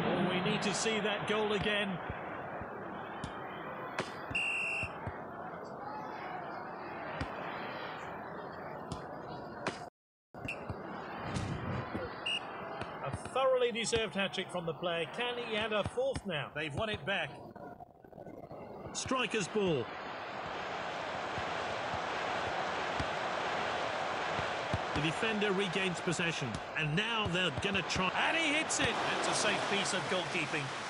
Oh, we need to see that goal again. A thoroughly deserved hat-trick from the player. Can he add a fourth now? They've won it back. Striker's ball. The defender regains possession, and now they're going to try. And he hits it! That's a safe piece of goalkeeping.